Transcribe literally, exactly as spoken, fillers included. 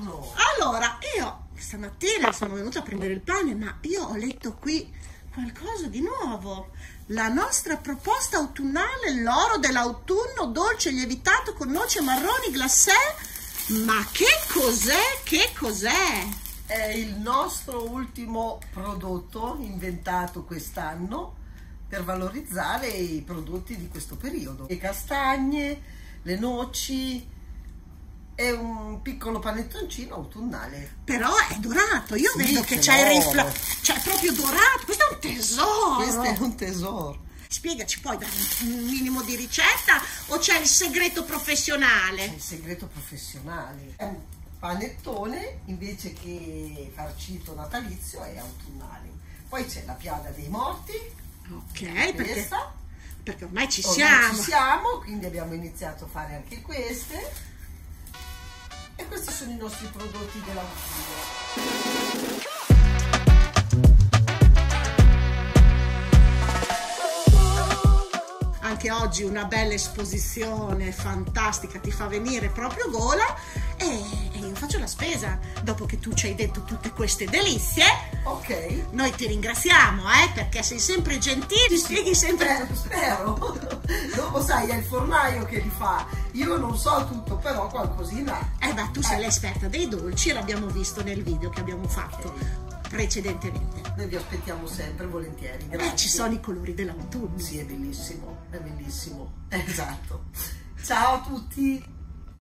buongiorno. Allora, io stamattina sono venuta a prendere il pane, ma io ho letto qui qualcosa di nuovo. La nostra proposta autunnale, l'oro dell'autunno, dolce lievitato con noci e marroni glacé. Ma che cos'è? Che cos'è? È il nostro ultimo prodotto inventato quest'anno per valorizzare i prodotti di questo periodo. Le castagne, le noci e un piccolo panettoncino autunnale. Però è dorato, io Sì, vedo che che c'è il l'oro. rifla, c'è proprio dorato, questo è un tesoro. Questo è un tesoro. Spiegaci, puoi dare un minimo di ricetta o c'è il segreto È professionale? il segreto professionale. È un panettone invece che farcito natalizio, è autunnale. Poi c'è la piada dei morti. Ok, perché, Questa. perché ormai ci Ormai siamo. ci siamo, quindi abbiamo iniziato a fare anche queste. E questi sono i nostri prodotti dell'autunno. Anche oggi una bella esposizione fantastica, ti fa venire proprio gola e, e io faccio la spesa. Dopo che tu ci hai detto tutte queste delizie, Ok. noi ti ringraziamo, eh, perché sei sempre gentile, spieghi sempre. Spero, spero. Dopo sai, è il fornaio che li fa. Io non so tutto, però qualcosina. Eh beh, tu sei Eh. l'esperta dei dolci e l'abbiamo visto nel video che abbiamo fatto Ok. precedentemente. Noi vi aspettiamo sempre volentieri. Grazie. Eh, ci sono i colori dell'autunno. Sì, è bellissimo, è bellissimo. Esatto. Ciao a tutti.